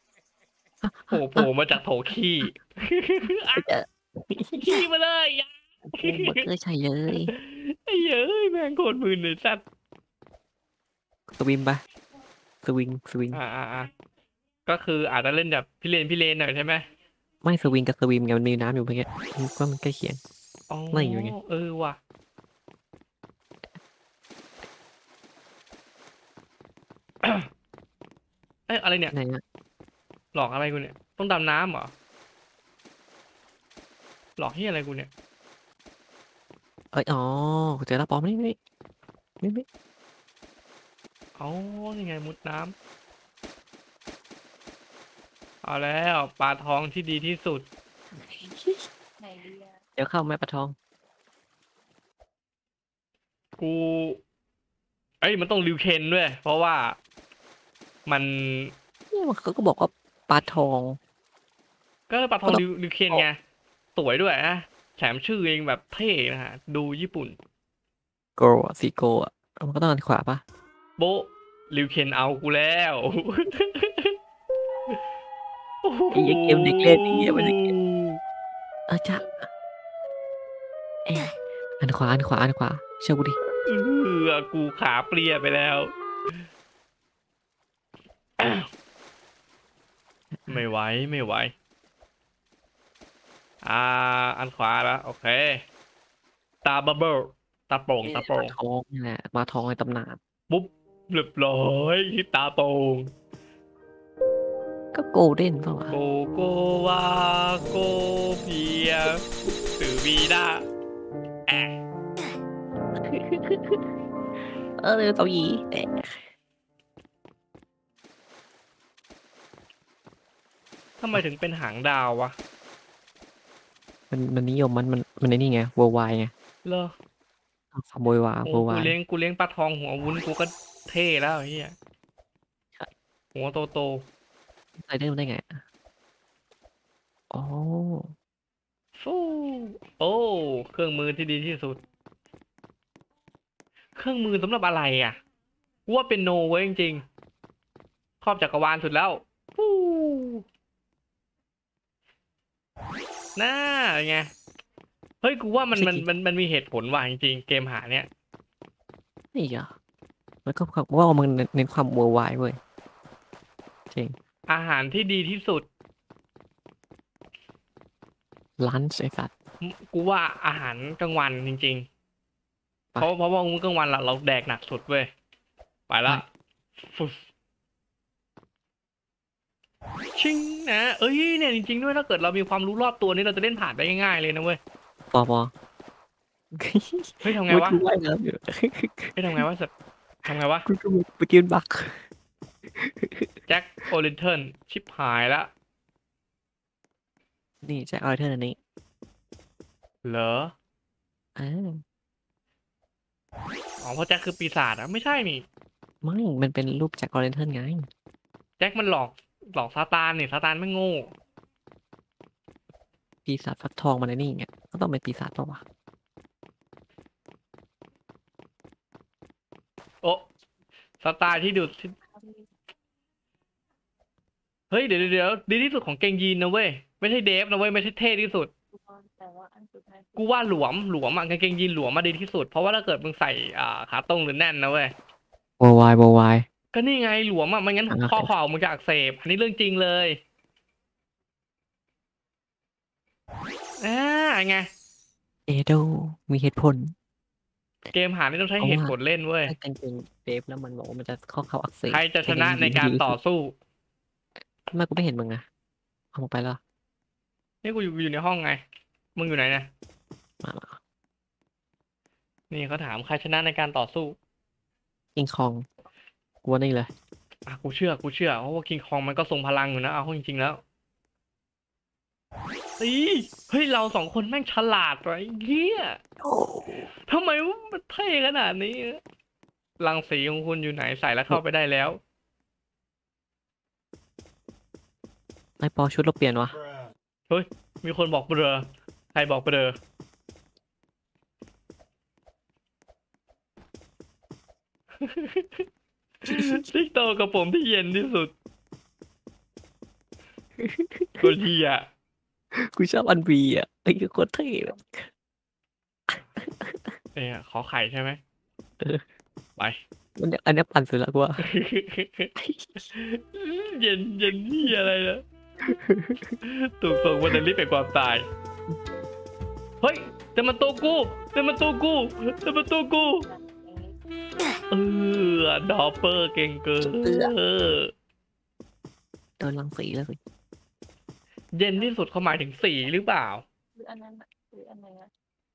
โผล่มาจากโถขี้ขี้มาเลยโอ้โหเบอร์เกอร์ใช่เลยไอ้เหี้ยเอ้ยแม่งโคตรมึนเลยสัตว์สวิมปะสวิงสวิงก็คืออาจจะเล่นแบบพี่เลนหน่อยใช่ไหมไม่สวิงกับสวิมไงมันมีน้ำอยู่เมื่อกี้มันก็มันใกล้เคียงอ๋อไม่อยู่ไงเออว่ะ เอ้ยอะไรเนี่ยไหนอะหลอกอะไรกูเนี่ย ต้องดำน้ำเหรอ หลอกที่อะไรกูเนี่ยเอ้ยอ๋อเจอแล้วปอมนี่เอายังไงมุดน้ำเอาแล้วปลาทองที่ดีที่สุดเดี๋ยวเข้าแม่ปลาทองกูเอ้ยมันต้องริวเคนด้วย เพราะว่ามันเนี่ยมันเขาก็บอกว่าปลาทองก็ปลาทองก็ต้องริวเคนไง สวยด้วยนะแถมชื่อเองแบบเท่นะฮะ ดูญี่ปุ่นโกอะสีโกอะมันก็ต้องอันขวาปะโบะริวเคนเอากูแล้วไอ้เหี้ยเกมเด็กเล่นไอ้เหี้ยมันเด็กจ้ะเอ๊ะอันขวาเชื่อกูดิกูขาเปลี่ยไปแล้ว ไม่ไหวอันขวาแล้วโอเค ตาบับเบิลตาโป่งปลาทองนี่แหละปลาทองในตำนานปุ๊บเรียบร้อยตาโป่งก็โกลเด้นเปล่าวะโกโกวาโกเพียสือวีดาแอะเกาหลีแต่ทำไมถึงเป็นหางดาววะมันนิยมมันในนี่ไงเวอร์ไวไงเลอคำโวยวายโอ้เวอร์ไวกูเลี้ยงปลาทองหัววุ้นกูก็เท่แล้วไอ้เฮียใช่หัวโตใส่ได้มันได้ไงอะอ๋อฟูโอ้เครื่องมือที่ดีที่สุด เครื่องมือสำหรับอะไรอ่ะกูว่าเป็นโนเว้ยจริงๆครอบจักรวาลสุดแล้วฟูน่าไงเฮ้ยกูว่ามันมีเหตุผลว่ะจริงๆเกมหาเนี่ยนี่เหรอมันก็ว่ามันเน้นความเวอร์ไวเว้ยจริงอาหารที่ดีที่สุดลันช์ไอสัตว์กูว่าอาหารกลางวันจริงๆไปเพราะว่ามื้อกลางวันเราแดกหนักสุดเว้ยไปละไปฟุ๊บชิงนะเอ้ยเนี่ยจริงๆด้วยถ้าเกิดเรามีความรู้รอบตัวนี้เราจะเล่นผ่านได้ง่ายๆเลยนะเว้ยปอเฮ้ยทำไงวะกูว่ายน้ำอยู่เฮ้ยทำไงวะสัตว์ทำไงวะกูไปกินบักแจ็คโอลินเทิร์นชิบหายละนี่แจ็คออยเทอร์อันนี้เหรออ่าอ๋อเพราะแจ็คคือปีศาจอะไม่ใช่นี่ไม่มันเป็นรูปแจ็คออยเทอร์ไงแจ็คมันหลอกซาตานนี่ซาตานไม่โง่ปีศาจฟักทองมันไอ้นี่ไงก็ต้องเป็นปีศาจปะวะโอ้ซาตานที่ดูดเฮ้ยเดี๋ยวดีที่สุดของเกงยีนนะเว้ยไม่ใช่เดฟนะเว้ยไม่ใช่เท่ที่สุด กูว่าหลวมอ่ะกางเกงยีนหลวมมาดีที่สุดเพราะว่าถ้าเกิดมึงใส่ขาตรงหรือแน่นนะเว้ยเวอร์ไวก็นี่ไงหลวมอ่ะไม่งั้นอ่าข้อเข่ามึงจะอักเสบอันนี้เรื่องจริงเลยไงเอโดมีเหตุผลเกมหานี่ต้องใช้เพราะเหว่าตุผลเล่นเว้ยถ้ากางเกงเดฟแล้วมันบอกว่ามันจะข้อเข่าอักเสบใครจะชนะในการต่อสู้ทำไมกูไม่เห็นมึงอะเอามึงไปแล้วนี่กูอยู่ในห้องไงมึงอยู่ไหนเนี่ยมานี่เขาถามใครชนะในการต่อสู้คิงคองกูว่านี่เลยกูเชื่อเพราะว่าคิงคองมันก็ทรงพลังอยู่นะเอาเข้าจริงๆแล้วเฮ้ยเราสองคนแม่งฉลาดไอ้เหี้ยทำไมมันเท่ขนาดนี้รังสีของคุณอยู่ไหนใส่แล้วเข้าไปได้แล้วไอปอชุดเราเปลี่ยนวะมีคนบอกเบลอใครบอกเบลอ ติ๊กโตกับผมที่เย็นที่สุดคนเฮียกูชอบอันบีอ่ะไอ้โคตรเท่เลยเนี่ยขอไข่ใช่ไหมเออไปอันเนี้ยปั่นสุดแล้วกูว่าเย็นเย็นนี่อะไรนะถูกส่งวันลิฟต์ไปความตาย เฮ้ยแต่มันตัวกูแต่มันตัวกูแต่มันตัวกูดอปเปอร์เก่งเกินโดนรังสีเลยเย็นที่สุดเขาหมายถึงสีหรือเปล่าหรืออันนั้นอะหรืออันไหนอะ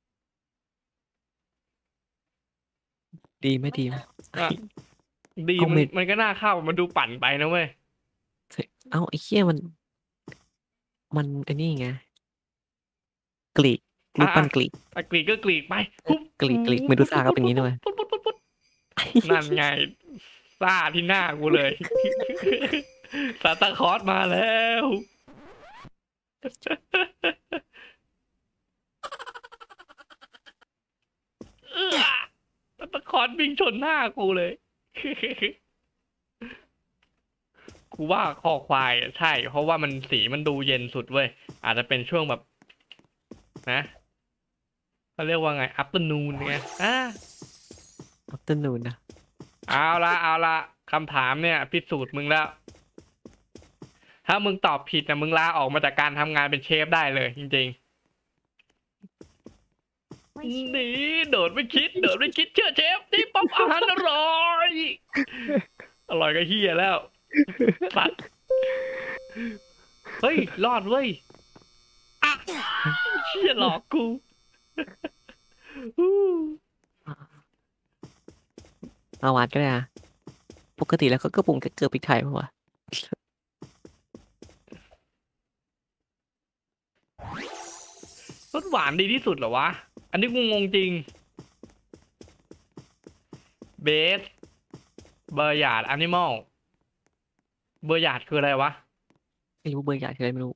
ดีไม่ดีไหมอ่ะ ดีเอามันเม็ดมันก็น่าเข้ามันดูปั่นไปนะเว้ยเอาไอ้เหี้ยมันไอ้นี่ไงกรีกรูปปั้นกรีกอะกรีกก็กรีกไปปุ๊บกรีกเมดูซ่าก็เป็นอย่างนี้ด้วยปุ๊บปุ๊บปุ๊บปุ๊บนั่นไงซ่าที่หน้ากูเลย ซานตาคลอสมาแล้วซานตาคลอสวิ่งชนหน้ากูเลย กูว่าคอควายอ่ะใช่ เพราะว่ามันสีมันดูเย็นสุดเว้ย อาจจะเป็นช่วงแบบนะเขาเรียกว่าไง afternoon ไงอัปเตอร์นูนนะเอาละคำถามเนี่ยพิสูจน์มึงแล้ว ถ้ามึงตอบผิดนะมึงลาออกมาจากการทำงานเป็นเชฟได้เลย จริงๆหนีโดดไม่คิดเชื่อเชฟที่ป๊อปอาหารอร่อย อร่อยก็เฮียแล้วสัตว์เฮ้ย รอดเว้ยอ่ะเชี่ยหลอกกูเอาหวานก็ได้นะปกติแล้วก็ปรุงแค่เกลือพริกไทยป่าวะรสหวานดีที่สุดเหรอวะ อันนี้กูงงจริง เบส เบอร์ยาร์ดแอนิมอล เบอร์ยาร์ดคืออะไรวะไม่รู้เบอร์ใหญ่คืออะไรไม่รู้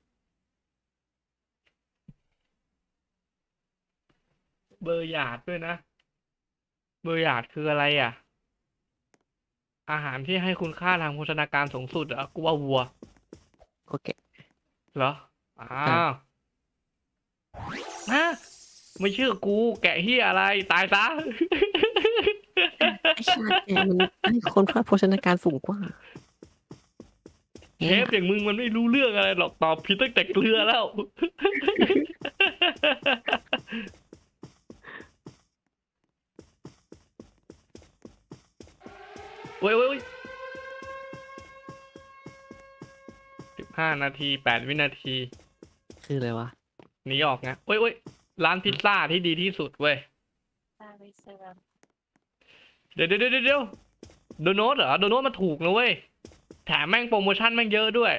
เบอร์ยาร์ดด้วยนะ เบอร์ยาร์ดคืออะไรอ่ะ อาหารที่ให้คุณค่าทางโภชนาการสูงสุดเหรอกูว่าวัวก็แกะเหรอ อ้าวฮะไม่เชื่อกู แกะเฮียอะไร ตายซะไอ้ชาแกมันให้คนพลาดโภชนาการสูงกว่าเชฟอย่างมึงมันไม่รู้เรื่องอะไรหรอกตอบผิดตั้งแต่เกลือแล้ว เว้ย15 นาที 8 วินาทีคืออะไรวะหนีออกไงเว้ยร้านพิซซ่าที่ดีที่สุดเว้ยตาวิเซรัมเดี๋ยวโดนัทเหรอ โดนัทมันถูกนะเว้ย แถมแม่งโปรโมชั่นแม่งเยอะด้วย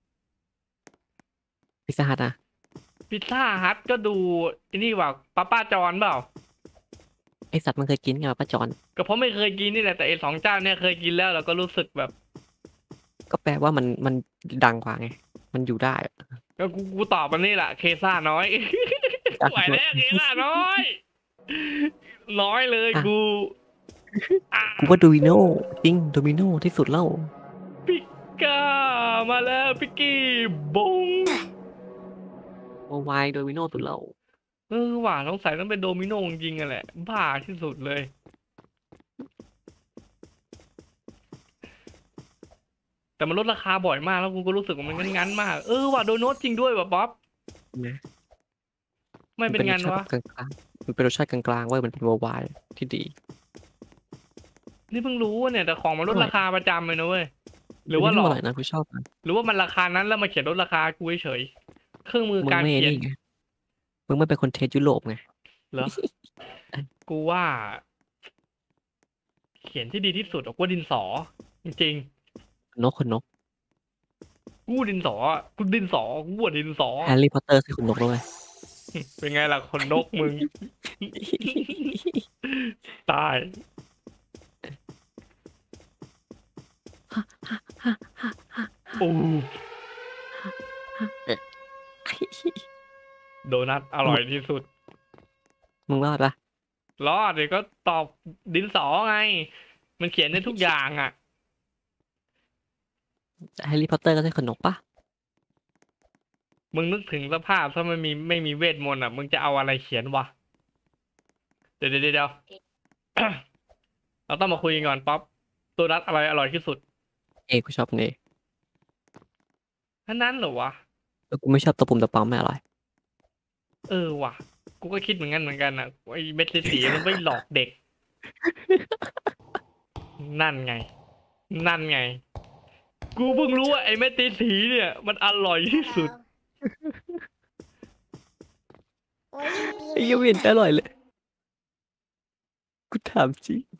พิซซ่าฮัทนะพิซซ่าฮัทก็ดูไอ้นี่ว่าป้าจอนเปล่าไอสัตว์มันเคยกินไงวะป้าจอนก็เพราะไม่เคยกินนี่แหละแต่ไอ้2 เจ้าเนี่ยเคยกินแล้วเราก็รู้สึกแบบก็แปลว่ามันดังกว่าไง มันอยู่ได้อะก็กูตอบมันนี่แหละเคซ่าน้อย ไหวแล้วเคซ่าน้อย น้อยเลยกูอ่ะกูว่าโดมิโนจริงโดมิโนที่สุดแล้วปิก้ามาแล้วปิกกี้บงวายโดมิโนสุดแล้วว่าสงสัยต้องเป็นโดมิโนจริงๆอะแหละบ้าที่สุดเลย แต่มันลดราคาบ่อยมากแล้วกูก็รู้สึกว่ามันงั้นๆมาก ว่ะโดนัทจริงด้วยว่ะป๊อปนะไม่เป็นงั้นวะกลางๆมันเป็นรสชาติกลางๆเว้ยมันเป็นวายที่ดีนี่เพิ่งรู้ว่าเนี่ยแต่ของมันลดราคาประจำเลยนะเว้ย หรือว่าหลออกร่อยนะกูชอบนะหรือว่ามันราคานั้นแล้วมาเขียนลดราคากูเฉยๆเครื่องมือมึงการไม่เขียนนี่ไงมึงไม่เป็นคนเทสยุโรปไงเหรอ กูว่า เขียนที่ดีที่สุดอะกูว่าดินสอ จริงคนนกๆกูดินสอกูดินสอกูว่าดินสอแฮร์รี่พอตเตอร์คือคนนกด้วยเป็นไงล่ะคนนกมึง ตาย โอ้โดนัทอร่อยที่สุดมึงรอดปะรอดเลยก็ตอบดินสอไง มันเขียนได้ทุกอย่างอ่ะแฮร์รี่พอตเตอร์ก็ใช่คนนกปะมึงนึกถึงสภาพถ้าไม่มีเวทมนต์อ่ะ มึงจะเอาอะไรเขียนวะเดี๋ยว เราต้องมาคุยกันก่อนป๊อปตัวนัดอะไรอร่อยที่สุดกูชอบเนยนั้นเหรอวะแล้วกูไม่ชอบตัวปุ่มตัวปั๊มไม่อร่อยเออว่ะ กูก็คิดเหมือนกันอ่ะไอ้เม็ดสีมันไม่หลอกเด็ก นั่นไง กูเพิ่งรู้ว่าไอ้เม็ดสีเนี่ย มันอร่อยที่สุด Will ไอ้ you ยัง be ไม่เห็นจะอร่อยเลย กูถามจริง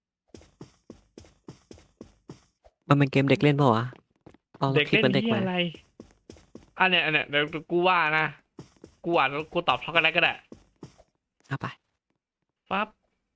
มันเป็นเกมเด็กเล่นเปล่าวะเอาเด็กคลิปเล่นมันเด็กที่มาอะไร อันเนี้ยเดี๋ยวกูว่านะ กูอ่านแล้วกูตอบช็อกโกแลตก็ได้เอาไปปั๊บ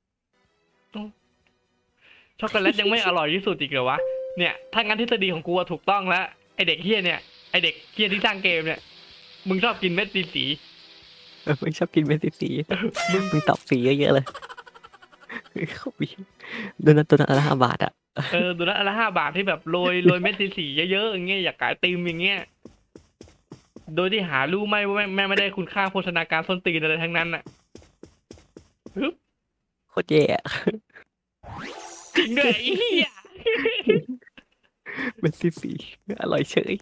ช็อกโกแลตยังไม่อร่อยที่สุดอีกเหรอวะ เนี่ย ถ้างั้นทฤษฎีของกูอะถูกต้องแล้ว ไอเด็กเฮี้ยเนี่ย ไอเด็กเฮี้ยที่สร้างเกมเนี่ย มึงชอบกินเม็ดสีไม่ชอบกินเป็นสีมึงตอบสีเยอะๆเลยเขาบีโดนัทตัวนั้นละ5 บาทอ่ะดูนะอันละ5 บาทที่แบบโรยเม็ดสีเยอะๆอย่างเงี้ยอยากขายติมอย่างเงี้ย โดยที่หารู้ไหมว่าแม่ไม่ได้คุณค่าโภชนาการส้นตีนอะไรทั้งนั้นน่ะโคตรแย่อะจริงด้วยไอ้เหี้ยเป็นสีอร่อยเฉย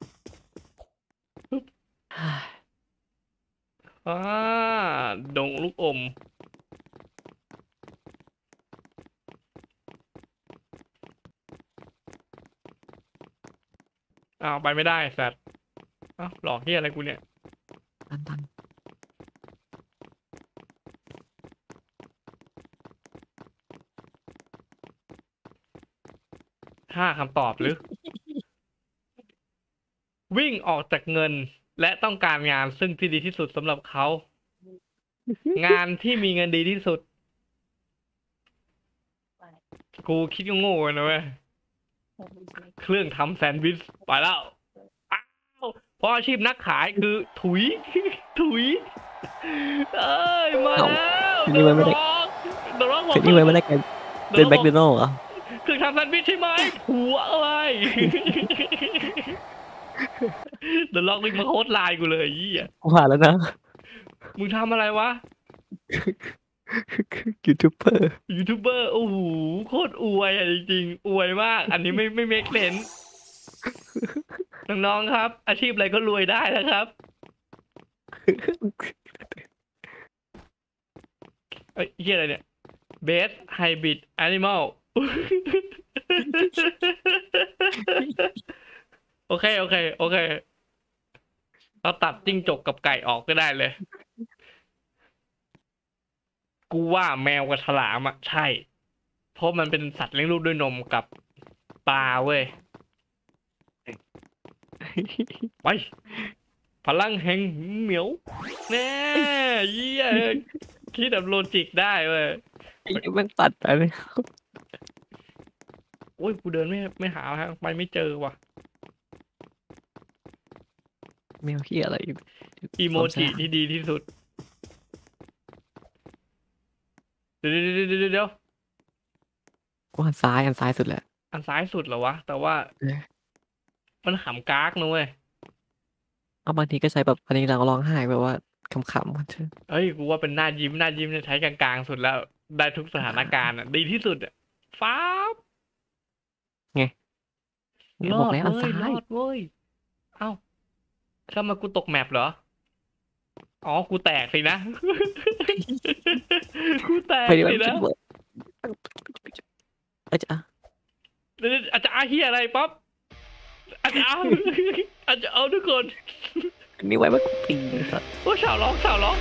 อ่าดงลูกอม อ้าวไปไม่ได้สัตว์อ้าวหลอกเฮียอะไรกูเนี่ยตัน 5 คำตอบหรือ วิ่งออกจากเงินและต้องการงานซึ่งที่ดีที่สุดสำหรับเขา งานที่มีเงินดีที่สุด กูคิดก็โง่ๆนะเว้ย เครื่องทำแซนด์วิชไปแล้วอ้าวเพราะอาชีพนักขายคือถุย ถุย เอ้ย มาแล้วโดนล็อกโดนล็อกเสร็จนี่ไว้ไม่ได้กันเป็นแบ็คเดนอลเหรอเครื่องทำแซนด์วิชใช่ไหมผัวอะไร โดนล็อกวิ่งมาโค้ดไลน์กูเลยยี่อ่ะกูผ่านแล้วนะมึงทำอะไรวะยูทูบเบอร์ยูทูบเบอร์โอ้โหโคตรอวยอ่ะจริงๆอวยมาก อันนี้ไม่เมคเซนส์น้องๆครับ อาชีพอะไรก็รวยได้นะครับ เอ้ยเหียอะไรเนี่ย Best Hybrid Animal โอเคเราตัดจิ้งจกกับไก่ออกก็ได้เลย กูว่าแมวกับฉลามอ่ะใช่ เพราะมันเป็นสัตว์เลี้ยงลูกด้วยนมกับปลาเว้ย ไป พลังแห่งเหมียวแน่เยี่ยคิดแบบโลจิกได้เว้ยไอ้แม่งตัดไปเลยโอ้ยกูเดินไม่หาฮะไปไม่เจอว่ะแมวขี้ยอะไรอีโมจิที่ดีที่สุด เดี๋ยวกูอันซ้ายสุดแหละอันซ้ายสุดเหรอวะ แต่ว่าเออมันขำกากนะเว้ยเอาบางทีก็ใช้แบบอันนี้เราร้องไห้แบบว่าขำๆมันเถอะเอ้ย กูว่าเป็นหน้ายิ้มเนี่ยใช้กลางๆสุดแล้ว ได้ทุกสถานการณ์อ่ะ ดีที่สุดอ่ะฟ้าบเนี่ยบอกแล้วอันซ้ารอย ดเว้ย เอ้าทำไมกูตกแมปเหรอ อ๋อ กูแตกสินะ กูแตกไม่ได้แบสิบนะอาจจะอาจจะอาเฮียอะไรป๊อปอาจจะอาจจะเอาทุกคนนี่ไว้ว่ากูปีสัตว์โอ้ชาวล็อก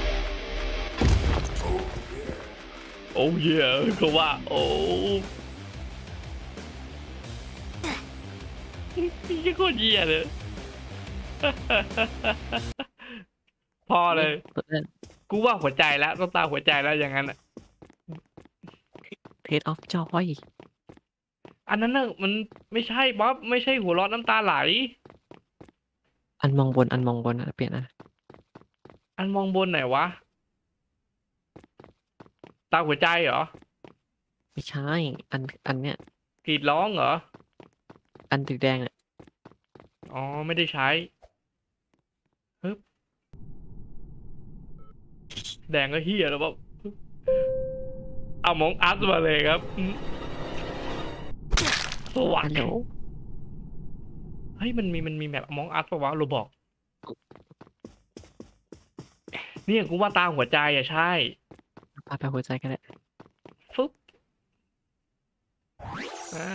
โอ้เหี้ยเขาว่า โอ้พี่โคตรเหี้ยเลย พอเลย กูว่าหัวใจแล้วต้องตาหัวใจแล้วอย่างนั้นอ่ะเทสออฟจอยอันนั้นน่ะมันไม่ใช่บ๊อบไม่ใช่หัวเร้อนน้ำตาไหลอันมองบนอ่ะเปลี่ยนนะอันมองบนไหนวะ ตาหัวใจเหรอไม่ใช่อันเนี้ยกรีดร้องเหรออันสีแดงเนี่ยอ๋อ ไม่ได้ใช้ฮึบแดงก็เฮียแล้วแบบเอามองอัพมาเลยครับสวัสฮัลโหลดีเฮ้ยมันมีแบบมองอัพปะวะโรบอกเนี่ยกูว่าตาหัวใจอ่ะใช่พาไปหัวใจกันแหละฟึ๊บอ่า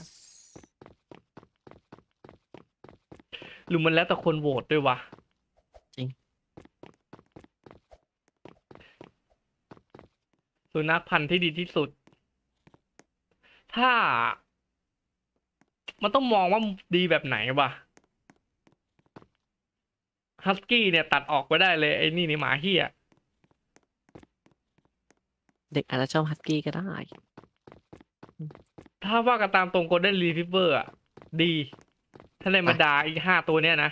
หรือมันแล้วแต่คนโหวตด้วยวะจริงสุนัขพันธุ์ที่ดีที่สุด ถ้า มันต้องมองว่าดีแบบไหนวะฮัสกี้เนี่ยตัดออกไปได้เลยไอ้นี่หมาเฮียเด็กอาจจะชอบฮัสกี้ก็ได้ถ้าว่ากันตามตรงโกลเด้นรีทรีเวอร์อ่ะ ดี ถ้าในบรรดาอีก5 ตัวเนี้ยนะ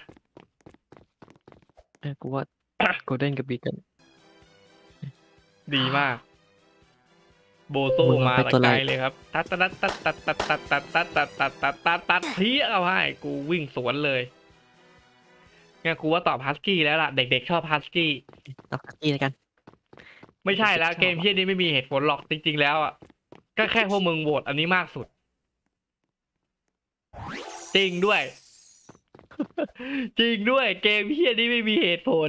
กูว่า โกลเด้นกับบีเกิลดีมาก โบโซมึงมาเป็นแต่ตัวไกอะไรลเลยครับ ตัดตัดตัดตัดตัดตัดตัดตัดตัดตัดตัดตัดตัดเพี้ยเอาให้กูวิ่งสวนเลยงั้นกูว่าตอบฮัสกี้แล้วล่ะ เด็กๆชอบฮัสกี้ตอบฮัสกี้แล้วกันไม่ใช่แล้วชอบเกมเพี้ยนี้ไม่มีเหตุผลหรอกจริงๆแล้วอ่ะ ก็แค่พวกมึงโหวตอันนี้มากสุด จริงด้วย จริงด้วยเกมเพี้ยนี้ไม่มีเหตุผล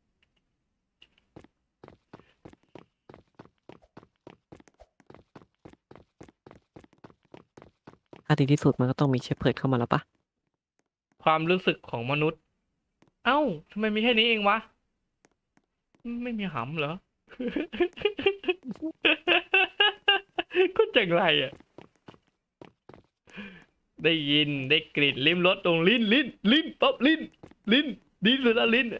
ถ้าดีที่สุดมันก็ต้องมีเชฟเพิร์ดเข้ามาแล้วปะความรู้สึกของมนุษย์ เอ้าทำไมมีแค่นี้เองวะ ไม่มีหำเหรอ ก็จังไรอ่ะ ได้ยินได้กลิ่นลิ้มรสตรงลิ้นป๊อบลิ้นดีสุดแล้วลิ้น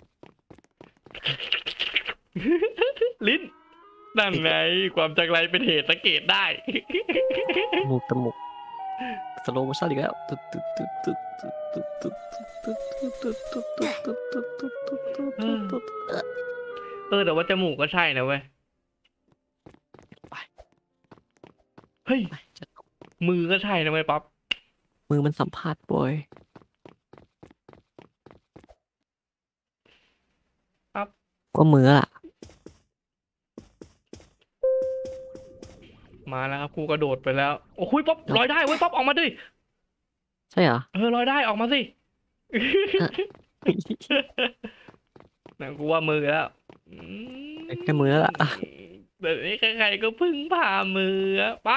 ลิ้นนั่นไงความจังไรเป็นเหตุสังเกตได้มูกตมูกสโลว์โมชั่นอีกแล้วตุ๊ดตุ๊ดตุ๊ดตุ๊ดตุ๊ดตุ๊ดตุ๊ดตุ๊ดตุ๊ดตุ๊ดตุ๊ดตุ๊ดตุ๊ดตุ๊ดตุ๊ดตุ๊ดตุ๊ดแต่ว่าจมูกก็ใช่นะเว้ย เฮ้ยไปจะตกมือก็ใช่นะเว้ยป๊อปมือมันสัมผัสบ่อยครับก็มืออ่ะมาแล้วครับครูกระโดดไปแล้ว โอ้โหป๊อปลอยได้เว้ยป๊อปออกมาดิใช่เหรอลอยได้ออกมาสิ นะกูว่ามือแล้วอืมแค่มือแล้วล่ะแต่นี้ใครๆก็พึ่งพามืออะไป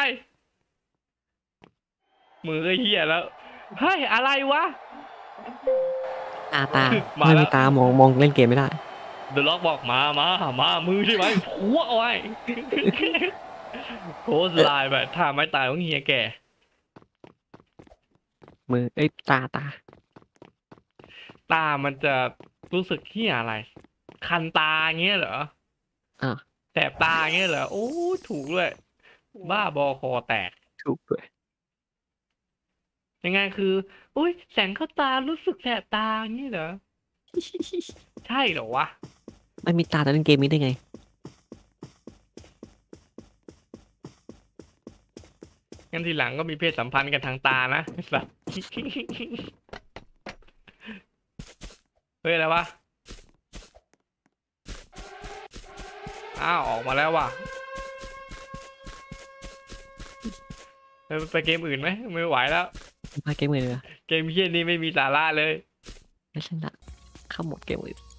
มือก็เหี้ยแล้ว เฮ้ย อะไรวะตามาไม่แล้มีวตามองเล่นเกมไม่ได้เดอะล็อกบอกมามือใช่ไหมหัวเอาไว้ โพสต์ไลน์แบบถ้าไม่ตายของเฮียแก่มือเอ้ยตาตามันจะรู้สึกเฮียอะไร คันตาเงี้ยเหรออ่ะแสบตาเงี้ยเหรอ โอ้ถูกด้วยบ้าบอคอแตกถูกด้วยยังไงคือ อุ้ยแสงเข้าตารู้สึกแสบตาเงี้ยเหรอ ใช่เหรอวะไม่มีตาแต่เล่นเกมนี้ได้ไงงั้นทีหลังก็มีเพศสัมพันธ์กันทางตานะไอ้สัส เฮ้ยอะไรวะ อ้าวออกมาแล้วว่ะไปเกมอื่นไหมไม่ไหวแล้วมาเกมอื่นเลยเกมเฮี้ยนี้ไม่มีสาระเลยไม่ใช่ละเข้าหมดเกมอื่น